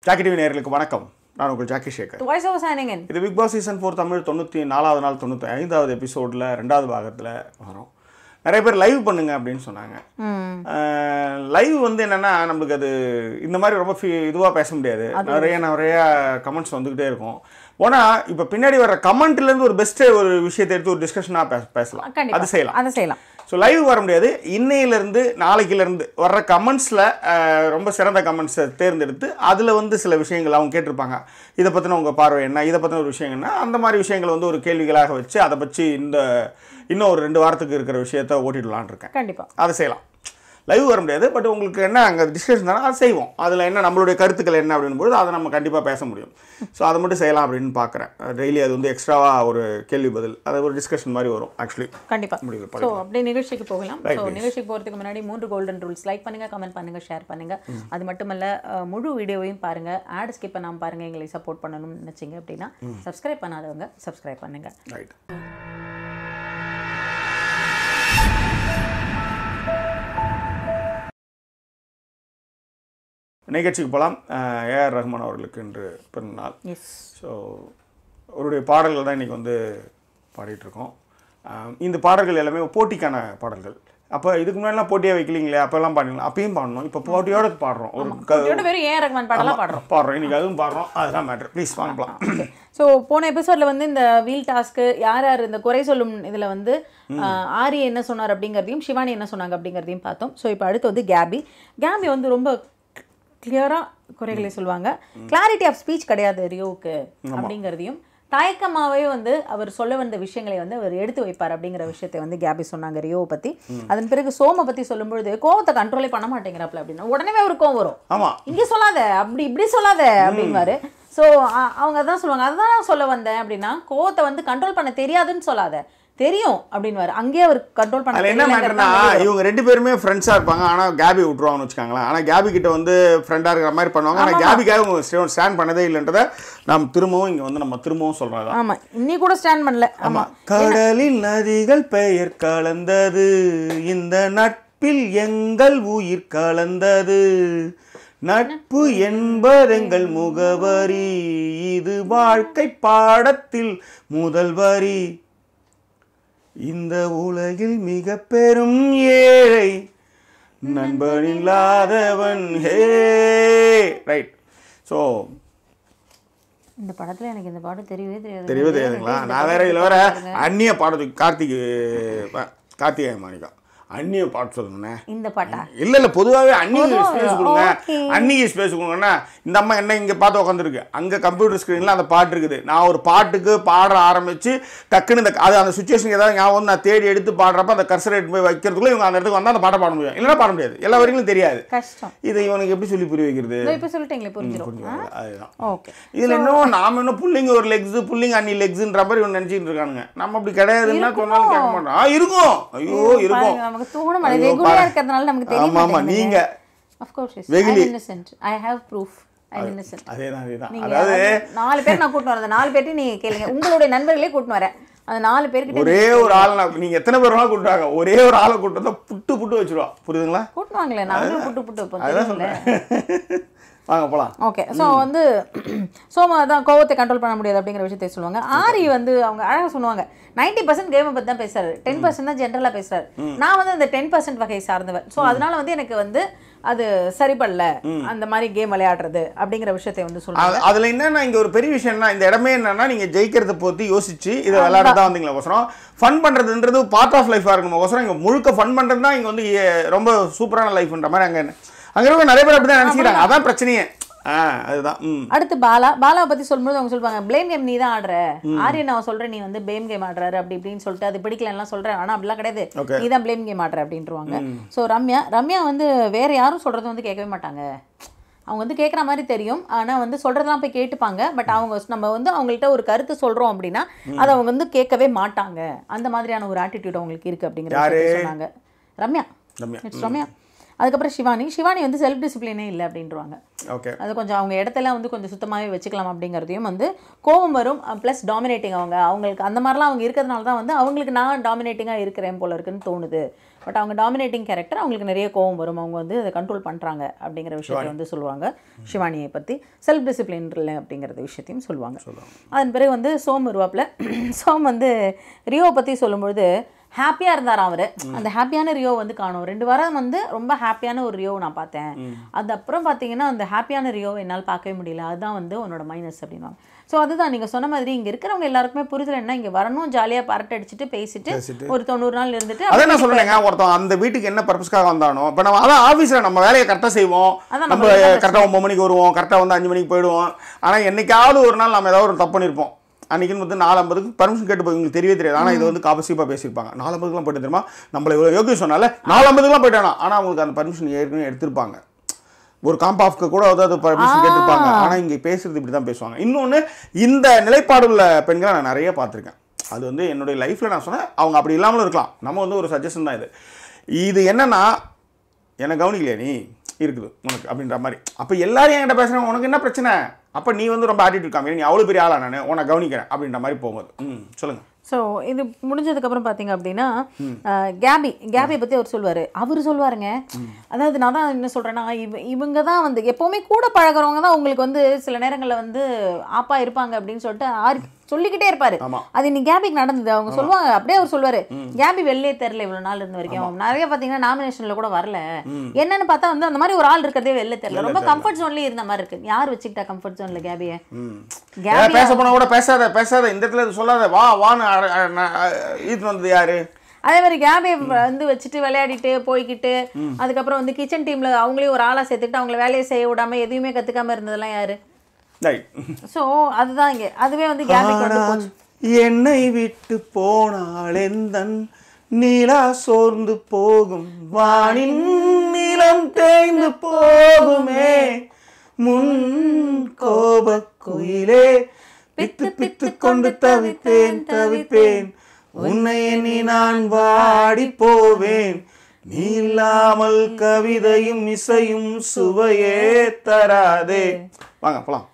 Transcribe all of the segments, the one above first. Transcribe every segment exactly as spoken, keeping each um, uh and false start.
Jackie TV நேயர்களுக்கு வணக்கம். நான் உங்கள் ஜாக்கிசேகர். Voiceover signing in. இது Bigg Boss season four Tamil தொண்ணூற்றி நாலாவது நாள் தொண்ணூற்றி ஐந்தாவது எபிசோடில் ரெண்டாவது பாகத்தில் வரும். நிறைய பேர் லைவ் பண்ணுங்க அப்படின்னு சொன்னாங்க. லைவ் வந்து என்னென்னா நம்மளுக்கு அது இந்த மாதிரி ரொம்ப ஃபீ இதுவாக பேச முடியாது. நிறைய நிறைய கமெண்ட்ஸ் வந்துக்கிட்டே இருக்கும். போனால் இப்போ பின்னாடி வர கமெண்ட்லேருந்து ஒரு பெஸ்ட்டு ஒரு விஷயத்தை எடுத்து ஒரு டிஸ்கஷனாக பேச பேசலாம் அது செய்யலாம் அதை செய்யலாம். ஸோ லைவ் வர முடியாது. இன்னையிலேருந்து நாளைக்கிலேருந்து வர்ற கமெண்ட்ஸில் ரொம்ப சிறந்த கமெண்ட்ஸை தேர்ந்தெடுத்து அதில் வந்து சில விஷயங்கள் அவங்க கேட்டிருப்பாங்க. இதை பற்றின உங்கள் பார்வை என்ன, இதை பற்றின ஒரு விஷயங்கள்னா அந்த மாதிரி விஷயங்கள் வந்து ஒரு கேள்விகளாக வச்சு அதை பற்றி இந்த இன்னும் ஒரு ரெண்டு வாரத்துக்கு இருக்கிற விஷயத்த ஓட்டிடலான் இருக்கேன். கண்டிப்பாக அதை செய்யலாம். லைவ் வர முடியாது, பட் உங்களுக்கு என்ன அங்கே டிஸ்கஷன் தானே அதை செய்வோம். அதில் என்ன நம்மளுடைய கருத்துக்கள் என்ன அப்படின்போது அதை நம்ம கண்டிப்பாக பேச முடியும். ஸோ அதை மட்டும் செய்யலாம் அப்படின்னு பார்க்குறேன். டெய்லி அது வந்து எக்ஸ்ட்ராவாக ஒரு கேள்வி பதில் அது ஒரு டிஸ்கஷன் மாதிரி வரும். ஆக்சுவலி கண்டிப்பாக முடிவு. ஸோ அப்படியே நிகழ்ச்சிக்கு போகலாம். ஸோ நிகழ்ச்சிக்கு போகிறதுக்கு முன்னாடி மூன்று கோல்டன் ரூல்ஸ். லைக் பண்ணுங்கள், கமெண்ட் பண்ணுங்கள், ஷேர் பண்ணுங்கள். அது மட்டுமல்ல முழு வீடியோவையும் பாருங்கள். ஆட் ஸ்கிப் பண்ணாமல் பாருங்கள். எங்களை சப்போர்ட் பண்ணணும்னு நினச்சிங்க அப்படின்னா சப்ஸ்கிரைப் பண்ணாதவங்க சப்ஸ்கிரைப் பண்ணுங்கள். ரைட். நிகழ்ச்சிக்கு போகலாம். ஏஆர் ரஹ்மான் அவர்களுக்கு இன்று பிறந்தநாள். ஸோ அவருடைய பாடல்கள் தான் இன்றைக்கி வந்து பாடிட்டுருக்கோம். இந்த பாடல்கள் எல்லாமே போட்டிக்கான பாடல்கள். அப்போ இதுக்கு முன்னாடிலாம் போட்டியாக வைக்கலீங்களே, அப்போல்லாம் பாடிக்கலாம். அப்பயும் பாடணும். இப்போ போட்டியோட பாடுறோம். ஒரு பாடுறோம் பாடுறோம் இன்றைக்கி அதுவும் பாடுறோம். அதுதான் மேட்ரு. ப்ளீஸ் வாங்கலாம். ஸோ போன எபிசோடில் வந்து இந்த வீல் டாஸ்க்கு யார் யார் இந்த குறை சொல்லும் இதில் வந்து ஆரி என்ன சொன்னார் அப்படிங்கிறதையும் சிவானி என்ன சொன்னாங்க அப்படிங்கிறதையும் பார்த்தோம். ஸோ இப்போ அடுத்து வந்து கேபி. கேபி வந்து ரொம்ப கிளியராக குறைகளை சொல்லுவாங்க. கிளாரிட்டி ஆஃப் ஸ்பீச் கிடையாது ரியோவுக்கு அப்படிங்கிறதையும், தயக்கமாகவே வந்து அவர் சொல்ல வந்த விஷயங்களை வந்து அவர் எடுத்து வைப்பார் அப்படிங்கிற விஷயத்தை வந்து கேபி சொன்னாங்க ரியோவை பற்றி. அதன் பிறகு சோமை பற்றி சொல்லும்பொழுது கோவத்தை கண்ட்ரோலே பண்ண மாட்டேங்கிறாப்புல அப்படின்னா உடனே ஒரு கோவம் வரும். ஆமாம், இங்கே சொல்லாத, அப்படி இப்படி சொல்லாத அப்படின்வாரு. ஸோ அவங்க அதான் சொல்லுவாங்க, அதுதான் சொல்ல வந்தேன் அப்படின்னா கோவத்தை வந்து கண்ட்ரோல் பண்ண தெரியாதுன்னு சொல்லாத, தெரியும் அப்படின்வாரு. அங்கேயே அவர் கண்ட்ரோல் பண்ண. என்ன மேட்டர்னா இவங்க ரெண்டு பேருமே ஃப்ரெண்ட்ஸாக இருப்பாங்க. ஆனால் கேபி விட்டுருவாங்கன்னு வச்சுக்காங்களேன். ஆனால் கேபி கிட்ட வந்து ஃப்ரெண்டாக இருக்கிற மாதிரி பண்ணுவாங்க. ஆனால் கேபிக்காக ஸ்டாண்ட் பண்ணதே இல்லைன்றதை நாம் திரும்பவும் இங்கே வந்து நம்ம திரும்பவும் சொல்கிறோம். ஆமாம், இன்னி கூட ஸ்டாண்ட் பண்ணல. ஆமாம், கடலில் நதிகள் பெயர் கலந்தது, இந்த நட்பில் எங்கள் உயிர் கலந்தது, நட்பு என்பதெங்கள் முகவரி, இது வாழ்க்கை பாடத்தில் முதல் வரி, இந்த உலகில் மிக பெரும் ஏழை நண்பன் இல்லாதவன். ஹே ரைட். ஸோ இந்த படத்தில் எனக்கு இந்த பாட்டு தெரியவே தெரியாது. தெரியவே தெரியாதுங்களா? நான் வேற இதில் வேற அந்நிய பாடத்துக்கு கார்த்திக் கார்த்திகேய மாணிக்கா அந்நிய பாட்டு சொல்லணுண்ணே. இந்த பாட்டா? இல்லை இல்லை, பொதுவாகவே அந்நிய ஸ்பேஸ் கொடுங்க. அந்நிய ஸ்பேஸ் கொடுங்கன்னா இந்த அம்மா என்ன இங்கே பார்த்து உட்காந்துருக்கு, அங்கே கம்ப்யூட்டர் ஸ்க்ரீனில் அந்த பாட்டு இருக்குது. நான் ஒரு பாட்டுக்கு பாட ஆரம்பித்து டக்குன்னு இந்த அது அந்த சுச்சுவேஷனுக்கு ஏதாவது ஞாபகம் வந்து நான் தேடி எடுத்து பாடுறப்ப அந்த கர்சர் எடுத்து போய் வைக்கிறதுக்குள்ள இவங்க அந்த இடத்துக்கு வந்தால் அந்த பாட்டை பாட முடியும். இல்லைன்னா பாட முடியாது. எல்லா வரைக்கும் தெரியாது. கஷ்டம். இதை இவனுக்கு எப்படி சொல்லி புரிய வைக்கிறது? இப்போ சொல்லிட்டீங்களே, புரிஞ்சிடும். அதுதான். ஓகே. இதில் இன்னும் நாம இன்னும் புள்ளிங்க ஒரு லெக்ஸு புள்ளிங்க அன்னி லெக்ஸுன்ற மாதிரி இவன் நினச்சிட்டு இருக்கானுங்க. நம்ம அப்படி கிடையாதுன்னா சொன்னாலும் கேட்க மாட்டோம். ஆ இருக்கும், ஐயோ இருக்கும். தோணும் ரெகுலரா இருக்கிறதுனால நமக்கு தெரியும். ஆமா, நீங்க of course I am innocent, I have proof, I am innocent. அதேதான் அதேதான். அதாவது நாலு பேர் நான் கூட்டி வரேன். நாலு பேர்ட்ட நீங்க கேளுங்க, உங்களுடைய நண்பர்களே கூட்டி வரேன். அந்த நாலு பேருக்கு ஒரே ஒரு ஆள் நான் நீங்க எத்தனை பேர் வேணா கூட்டுவாங்க, ஒரே ஒரு ஆளை கூட்டு வந்தா புட்டு புட்டு வச்சிருவா. புரியுதுங்களா? கூட்டுவாங்களே, நாங்களும் புட்டு புட்டு வைப்போம். வாங்க போலாம். ஓகே. ஸோ வந்து சோமா தான் கோவத்தை கண்ட்ரோல் பண்ண முடியாது அப்படிங்கிற விஷயத்தை சொல்லுவாங்க. ஆரி வந்து அவங்க அழகாக சொல்லுவாங்க, நைன்டி பர்சன்ட் கேமை பற்றி தான் பேசுறாரு, டென் பர்சன்ட் தான் ஜென்ரலாக பேசுறாரு. நான் வந்து அந்த டென் பர்சன்ட் வகை சார்ந்தவர். ஸோ அதனால வந்து எனக்கு வந்து அது சரிபடல அந்த மாதிரி கேம் விளையாடுறது அப்படிங்கிற விஷயத்தை வந்து சொல்லுவாங்க. அதுல என்னன்னா இங்க ஒரு பெரிய விஷயம்னா இந்த இடமே என்னன்னா நீங்க ஜெயிக்கிறத பற்றி யோசிச்சு இதை விளையாடுறதா வந்தீங்களா ஒசரம் ஃபன் பண்றதுன்றது பார்ட் ஆஃப் லைஃபா இருக்கணும். ஒசரம் இங்க முழுக்க ஃபன் பண்றது தான் இங்க வந்து ரொம்ப சூப்பரான லைஃப்ன்ற மாதிரி அங்க அங்க இருக்க நிறைய பேர் அப்படிதான் நினைச்சுக்கிறாங்க. அதான் பிரச்சனையே. அதுதான். அடுத்து பாலா. பாலாவை பத்தி சொல்லும்போது அவங்க சொல்லுவாங்க, பிளேம் கேம் நீ தான் ஆடுற, ஆரியன் நான் சொல்றேன் நீ வந்து பிளேம் கேம் ஆடுறாரு அப்படி இப்படின்னு சொல்லிட்டு அது பிடிக்கலன்னா சொல்றேன், ஆனா அப்படிலாம் கிடையாது, நீ தான் பிளேம் கேம் ஆடுற அப்படின்ட்டுருவாங்க. ஸோ ரம்யா ரம்யா வந்து வேற யாரும் சொல்றது வந்து கேட்கவே மாட்டாங்க. அவங்க வந்து கேட்குற மாதிரி தெரியும், ஆனால் வந்து சொல்றதெல்லாம் போய் கேட்டுப்பாங்க. பட் அவங்க நம்ம வந்து அவங்கள்ட்ட ஒரு கருத்து சொல்றோம் அப்படின்னா அதை அவங்க வந்து கேட்கவே மாட்டாங்க. அந்த மாதிரியான ஒரு ஆட்டிடியூட் அவங்களுக்கு இருக்கு அப்படிங்கிற சொன்னாங்க. ரம்யா ரம்யா அதுக்கப்புறம் சிவானி சிவானி வந்து செல்ஃப் டிசிப்ளினே இல்லை அப்படின்றவாங்க. ஓகே, அது கொஞ்சம் அவங்க இடத்தெல்லாம் வந்து கொஞ்சம் சுத்தமாகவே வச்சுக்கலாம் அப்படிங்கிறதையும் வந்து கோபம் வரும். ப்ளஸ் டாமினேட்டிங் அவங்க அவங்களுக்கு அந்த மாதிரிலாம் அவங்க இருக்கிறதுனால தான் வந்து அவங்களுக்கு நான் டாமினேட்டிங்காக இருக்கிறேன் போல இருக்குன்னு தோணுது. பட் அவங்க டாமினேட்டிங் கேரக்டர், அவங்களுக்கு நிறைய கோவம் வரும், அவங்க வந்து அதை கண்ட்ரோல் பண்ணுறாங்க அப்படிங்கிற விஷயத்தை வந்து சொல்லுவாங்க சிவானியை பற்றி. செல்ஃப் டிசிப்ளின் இல்லை அப்படிங்கிறத விஷயத்தையும் சொல்லுவாங்க. அதன் பிறகு வந்து சோம் வருவாப்பில். சோம் வந்து ரியோவை பற்றி சொல்லும்பொழுது ஹாப்பியாக இருந்தார் அவர். அந்த ஹாப்பியான ரியோ வந்து காணும். ரெண்டு வாரம் வந்து ரொம்ப ஹாப்பியான ஒரு ரியோ நான் பார்த்தேன். அது அப்புறம் பார்த்தீங்கன்னா அந்த ஹாப்பியான ரியோ என்னால் பார்க்கவே முடியல, அதுதான் வந்து உன்னோட மைனஸ் அப்படின்வாங்க. ஸோ அதுதான் நீங்கள் சொன்ன மாதிரி இங்கே இருக்கிறவங்க எல்லாருக்குமே புரிதல் என்ன, இங்கே வரணும் ஜாலியாக பரட்டை அடிச்சுட்டு பேசிட்டு ஒரு தொண்ணூறு நாள் இருந்துட்டு. அதை நான் சொல்லுங்க, ஒருத்தன் அந்த வீட்டுக்கு என்ன பர்பஸ்க்காக வந்தானோ, இப்போ நம்ம அதான் ஆஃபீஸில் நம்ம வேலையை கரெக்டாக செய்வோம், நம்ம கரெக்டாக ஒம்பது மணிக்கு வருவோம், கரெக்டாக வந்து அஞ்சு மணிக்கு போயிடுவோம். ஆனால் என்னைக்காவது ஒரு நாள் நம்ம ஏதாவது ஒரு தப்பு பண்ணியிருப்போம். அன்றைக்கின்னு வந்து நாலு ஐம்பதுக்கு பர்மிஷன் கேட்டு போய் உங்களுக்கு தெரியவே தெரியாது. ஆனால் இது வந்து காப்பசிப்பாக பேசியிருப்பாங்க. நாலு ஐம்பதுக்குலாம் போய்ட்டு தெரியுமா, நம்மளை இவ்வளோ யோகியம் சொன்னால நாலு ஐம்பதுக்குலாம் போயிட்டானா, ஆனால் அவங்களுக்கு அந்த பர்மிஷன் ஏற்கனவே எடுத்திருப்பாங்க. ஒரு காம்பாஃப்க்கு கூட அதாவது பர்மிஷன் கேட்டிருப்பாங்க. ஆனால் இங்கே பேசுறது இப்படி தான் பேசுவாங்க. இன்னொன்று, இந்த நிலைப்பாடு உள்ள பெண்களை நான் நிறைய பார்த்துருக்கேன். அது வந்து என்னுடைய லைஃப்பில் நான் சொன்னேன், அவங்க அப்படி இல்லாமலும் இருக்கலாம். நம்ம வந்து ஒரு சஜஷன் தான் இது. இது என்னன்னா, என்னை கவனிக்கலையா நீ இருக்குது உனக்கு அப்படின்ற மாதிரி. அப்போ எல்லாரும் என்கிட்ட பேசுகிறாங்க, உனக்கு என்ன பிரச்சனை, அப்போ நீ வந்து ரொம்ப ஆட்டிட்டு இருக்காங்க, நீ அவ்வளோ பெரிய ஆளா நான் உன்னை கவனிக்கிறேன் அப்படின்ற மாதிரி போகும்போது. ம் சொல்லுங்கள். ஸோ இது முடிஞ்சதுக்கப்புறம் பார்த்தீங்க அப்படின்னா கேபி கேபியை பற்றி அவர் சொல்லுவார். அவர் சொல்லுவாருங்க, அதாவது நான் தான் என்ன சொல்கிறேன்னா, இவ இவங்க தான் வந்து எப்போவுமே கூட பழகிறவங்க தான் உங்களுக்கு வந்து சில நேரங்களில் வந்து ஆப்பா இருப்பாங்க அப்படின்னு சொல்லிட்டு ஆறு சொல்லிக்கிட்டே இருப்பாரு. அது இன்னைக்கு கேபிக்கு நடந்தது. அவங்க சொல்லுவாங்க, அப்படியே அவர் சொல்லுவாரு, கேபி வெளியே தெரியல இவ்வளவு நாள் இருந்த வரைக்கும். நிறைய பாத்தீங்கன்னா நாமினேஷன்ல கூட வரல. என்னன்னு பார்த்தா வந்து அந்த மாதிரி ஒரு ஆள் இருக்கிறதே வெளியே தெரியல. ரொம்ப கம்ஃபர்ட் ஜோன்லயே இருந்த மாதிரி இருக்கு. யார் வச்சுக்கிட்டா கம்ஃபர்ட் ஜோன்ல கேபிய? பேச போனா கூட பேசாத பேசாத இந்த இடத்துல சொல்லாத, வா வான்னு இது வந்தது யாரு? அதே மாதிரி கேபி வந்து வச்சுட்டு விளையாடிட்டு போய்கிட்டு அதுக்கப்புறம் வந்து கிச்சன் டீம்ல அவங்களே ஒரு ஆளா சேர்த்துக்கிட்டு அவங்கள வேலையை செய்ய விடாம எதுவுமே கத்துக்காம இருந்ததெல்லாம் யாரு? சோ அதுதான் இங்க அதுவே வந்து கேபிக்கு வந்து போச்சு. என்னை விட்டு போனால் எந்தன் நீலா சோர்ந்து போகும், வானின் நீலம் தேய்ந்து போகுமே, முன் கோப குயிலே பித்து பித்து கொண்டு தவிப்பேன் தவிப்பேன், உன்னை எண்ணி நான் வாடி போவேன், நீ இல்லாமல் கவிதையும் இசையும் சுவையே தராதே. வாங்க போலாம்.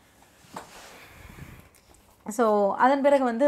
ஸோ அதன் பிறகு வந்து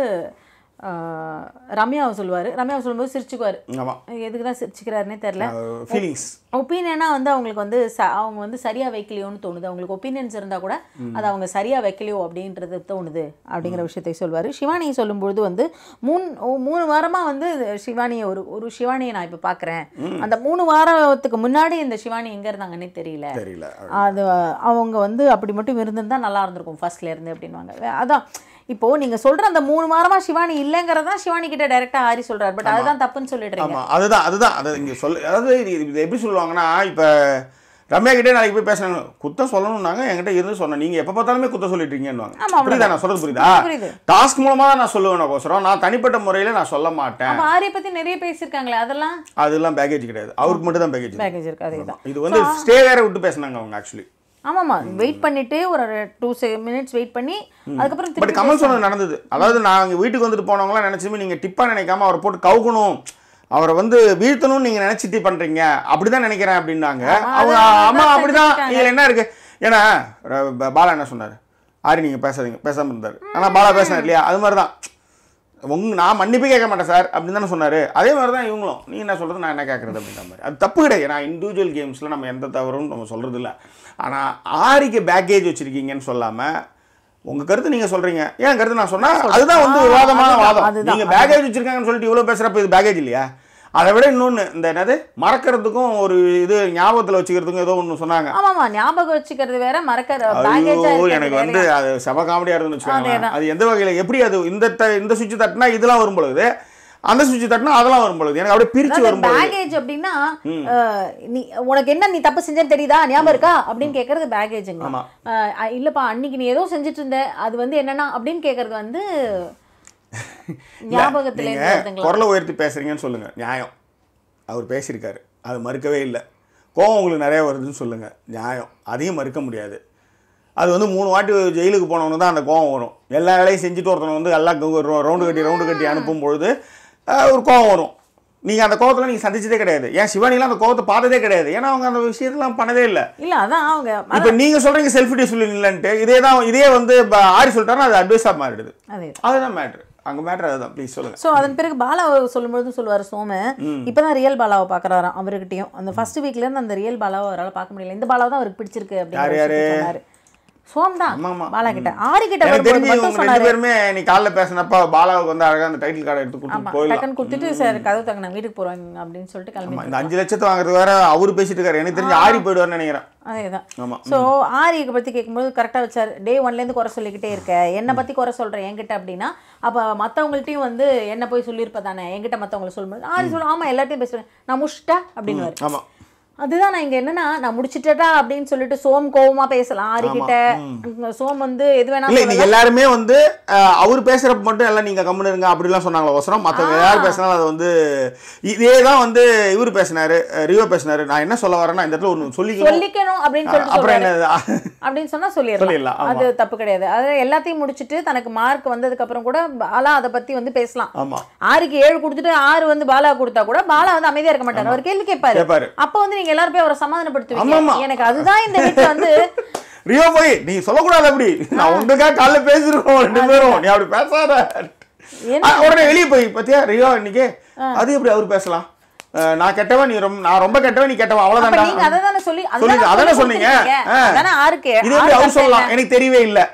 ரம்யாவை சொல்லுவார். ரம்யாவை சொல்லும்போது சிரிச்சுக்குவார். எதுக்கு தான் சிரிச்சுக்கிறாருன்னே தெரில. ஃபீலிங்ஸ் ஒப்பீனியனாக வந்து அவங்களுக்கு வந்து ச அவங்க வந்து சரியாக வைக்கலையோன்னு தோணுது. அவங்களுக்கு ஒப்பீனியன்ஸ் இருந்தால் கூட அது அவங்க சரியாக வைக்கலையோ அப்படின்றது தோணுது அப்படிங்கிற விஷயத்தை சொல்லுவார். சிவானியை சொல்லும்பொழுது வந்து மூணு மூணு வாரமாக வந்து சிவானியை ஒரு ஒரு சிவானியை நான் இப்போ பார்க்குறேன். அந்த மூணு வாரத்துக்கு முன்னாடி இந்த சிவானி எங்கே இருந்தாங்கன்னே தெரியல. அது அவங்க வந்து அப்படி மட்டும் இருந்திருந்தா நல்லா இருந்திருக்கும் ஃபர்ஸ்ட்லேருந்து அப்படின்வாங்க. அதான் இப்போ நீங்க சொல்ற அந்த மூணு வாரமா சிவானி இல்லங்கிறதா சிவானி கிட்ட டைரக்டா ஆரி சொல்றாரு. பட் அதுதான் தப்புன்னு சொல்லிடுறீங்க. அதுதான் அதுதான் அது இங்க சொல்ல, அதாவது இது எப்படி சொல்லுவாங்கன்னா, இப்ப ரம்யா கிட்டே நாளைக்கு போய் பேசுறாங்க, குத்தம் சொல்லணும்னாங்க என்கிட்ட இருந்து சொன்னேன், நீங்க எப்ப பார்த்தாலுமே குத்தம் சொல்லிட்டு இருக்கீங்கன்னு. புரியுதா நான் சொல்றது? புரியுதா? டாஸ்க் மூலமா தான் நான் சொல்லுவேன் கோசரம், நான் தனிப்பட்ட முறையில நான் சொல்ல மாட்டேன். ஆரியை பத்தி நிறைய பேசியிருக்காங்களே, அதெல்லாம் அதெல்லாம் பேக்கேஜ் கிடையாது. அவருக்கு மட்டும் தான் பேக்கேஜ் பேக்கேஜ் இருக்கு. அதேதான். இது வந்து ஸ்டே வேற விட்டு பேசினாங்க அவங்க ஆக்சுவலி. ஆமாம்மா, வெயிட் பண்ணிட்டு ஒரு டூ மினிட்ஸ் வெயிட் பண்ணி அதுக்கப்புறம் பட் கமல் சொன்னது நடந்தது. அதாவது நாங்கள் வீட்டுக்கு வந்துட்டு போனவங்களாம் நினச்சுமே நீங்கள் டிப்பாக நினைக்காம அவரை போட்டு கவுக்கணும், அவரை வந்து வீழ்த்தணும்னு நீங்கள் நினச்சிட்டு பண்ணுறீங்க, அப்படிதான் நினைக்கிறேன் அப்படின்னாங்க அவங்க. ஆமாம் அப்படிதான். இதில் என்ன இருக்குது, ஏன்னா பாலா என்ன சொன்னார், ஆரி நீங்கள் பேசாதீங்க பேசாமல் இருந்தார். ஆனால் பாலா பேசினார் இல்லையா, அது மாதிரி தான் உங்க நான் மன்னிப்பு கேட்க மாட்டேன் சார் அப்படின்னு தானே சொன்னார். அதே மாதிரி தான் இவங்களும், நீ என்ன சொல்கிறது நான் என்ன கேட்குறது அப்படின்ற மாதிரி. அது தப்பு கிடையாது. ஏன்னா இண்டிவிஜுவல் கேம்ஸில் நம்ம எந்த தவறும் நம்ம சொல்கிறது இல்லை. ஆனால் ஆரிக்கு பேக்கேஜ் வச்சுருக்கீங்கன்னு சொல்லாமல் உங்கள் கருத்து நீங்கள் சொல்கிறீங்க, ஏன் கருத்து நான் சொன்னால் அதுதான் வந்து விவாதமான வாதம். நீங்கள் பேக்கேஜ் வச்சுருக்காங்கன்னு சொல்லிட்டு இவ்வளோ பேசுகிறப்ப இது பேக்கேஜ் இல்லையா? அதை விட இன்னொன்று, இந்த என்னது மறக்கிறதுக்கும் ஒரு இது ஞாபகத்தில் வச்சுக்கிறதுக்கும் ஏதோ ஒன்று சொன்னாங்க. ஆமாம்மா, ஞாபகம் வச்சுக்கிறது வேற, மறக்கிற எனக்கு வந்து அது செம காமெடியாக இருந்துன்னு வச்சுக்கோங்க. அது எந்த வகையில் எப்படி அது இந்த இந்த சுவிட்ச் தட்டினா இதெல்லாம் வரும் பொழுது, அந்த சுவிட்ச் தட்டினா அதெல்லாம் வரும் பொழுது எனக்கு அப்படியே பிரிச்சு வரும். பேக்கேஜ் அப்படின்னா நீ உனக்கு என்ன நீ தப்பு செஞ்சேன்னு தெரியுதா, ஞாபகம் இருக்கா அப்படின்னு கேட்கறது பேக்கேஜுங்க. இல்லப்பா அன்னைக்கு நீ ஏதோ செஞ்சுட்டு இருந்த அது வந்து என்னன்னா அப்படின்னு கேட்கறது வந்து ஞாபகத்துல. குரலை உயர்த்தி பேசுறீங்கன்னு சொல்லுங்க, நியாயம். அவர் பேசியிருக்காரு, அது மறுக்கவே இல்லை. கோவம் உங்களுக்கு நிறைய வருதுன்னு சொல்லுங்க, நியாயம். அதையும் மறுக்க முடியாது. அது வந்து மூணு வாட்டி ஜெயிலுக்கு போனவனு தான் அந்த கோவம் வரும். எல்லா வேலையும் செஞ்சுட்டு ஒருத்தனை வந்து எல்லாம் ரவுண்டு கட்டி ரவுண்டு கட்டி அனுப்பும் பொழுது ஒரு கோவம் வரும். நீங்கள் அந்த கோவத்தில் நீங்கள் சந்திச்சதே கிடையாது. ஏன் சிவானிலாம் அந்த கோவத்தை பார்த்ததே கிடையாது. ஏன்னா அவங்க அந்த விஷயத்தெல்லாம் பண்ணதே இல்லை. இல்லை அதான் அவங்க இப்போ நீங்கள் சொல்கிறீங்க செல்ஃப் டிசிப்ளின் இல்லைன்ட்டு, இதே தான் இதே வந்து ஆரி சொல்லிட்டாருன்னா அது அட்வைஸாக மாறிடுது. அதே அதுதான் மேட்ரு. அங்கே மேட்ரு அதுதான். ப்ளீஸ் சொல்லுங்கள். ஸோ அதன் பிறகு பாலாவை சொல்லும்போது சொல்லுவார் சோமு, இப்போ தான் ரியல் பாலாவை பார்க்குறாராம் அவர்கிட்டையும். அந்த ஃபர்ஸ்ட் வீக்லேருந்து அந்த ரியல் பாலாவை அவரால் பார்க்க முடியல. இந்த பாலாவை தான் அவருக்கு பிடிச்சிருக்கு அப்படின்னு சொன்னார். சோம் தான் பாலா கிட்ட ஆரி கிட்ட பேருமே நீ காலைல பேசினப்ப பாலாவுக்கு வந்து அழகா அந்த டைட்டில் கார்டை எடுத்து கொடுத்து போயிடலாம் கொடுத்துட்டு சார் கதவு தங்க நான் வீட்டுக்கு போறேன் அப்படின்னு சொல்லிட்டு கிளம்பி. இந்த அஞ்சு லட்சத்தை வாங்குறது வேற அவரு பேசிட்டு இருக்காரு. எனக்கு தெரிஞ்சு ஆரி போயிடுவார்னு நினைக்கிறேன். அதேதான். ஸோ ஆரியை பத்தி கேட்கும்போது கரெக்டா வச்சார். டே ஒன்ல இருந்து குறை சொல்லிக்கிட்டே இருக்க, என்னை பத்தி குறை சொல்றேன் என்கிட்ட அப்படின்னா, அப்ப மத்தவங்கள்ட்டையும் வந்து என்ன போய் சொல்லியிருப்ப தானே என்கிட்ட மத்தவங்களை சொல்லும்போது ஆரி சொல்ல ஆமா எல்லாத்தையும் பேசுறேன் நான் முடிச்சிட்டா அப்படின்னு. ஆமா அதுதான் நான் இங்க என்னன்னா நான் முடிச்சிட்டா அப்படின்னு சொல்லிட்டு சோம் கோவமா பேசலாம் ஆரி கிட்ட. சோம் வந்து எது வேணாலும் எல்லாருமே வந்து அவர் பேசுறப்ப மட்டும் எல்லாம் நீங்க கம்முன்னு இருங்க அப்படிலாம் சொன்னாங்களா அவசரம். மற்றவங்க யார் பேசினாலும் அதை வந்து இதே தான் வந்து இவர் பேசினாரு, ரியோ பேசினாரு. நான் என்ன சொல்ல வரேன்னா இந்த இடத்துல ஒன்று சொல்லி சொல்லிக்கணும் அப்படின்னு சொல்லிட்டு அப்புறம் என்ன அப்படின்னு சொன்னா சொல்லிடலாம். அது தப்பு கிடையாது. அது எல்லாத்தையும் முடிச்சுட்டு தனக்கு மார்க் வந்ததுக்கு அப்புறம் கூட பாலா அதை பத்தி வந்து பேசலாம். ஆறுக்கு ஏழு கொடுத்துட்டு ஆறு வந்து பாலா கொடுத்தா கூட பாலா வந்து அமைதியா இருக்க மாட்டாரு. அவர் கேள்வி கேட்பாரு. அப்ப வந்து நீங்க எல்லாரும் போய் அவரை சமாதானப்படுத்துவீங்க. எனக்கு அதுதான் இந்த வீட்டுல வந்து ரியோ போய் நீ சொல்லக்கூடாது அப்படி, நான் உங்களுக்காக காலைல பேசிருக்கோம் ரெண்டு பேரும், நீ அப்படி பேசாத உடனே வெளியே போய் பாத்தியா ரியோ இன்னைக்கு அது எப்படி அவர் பேசலாம், நான் கெட்டவன் நீ ரொம்ப நான் ரொம்ப கெட்டவன் நீ கெட்டவன் அவ்வளவுதான். நீங்க அததானே சொல்லி அதானே சொன்னீங்க. அதானே ஆறுக்கு இது எப்படி அவர் சொல்லலாம் எனக்கு தெரியவே இல்லை.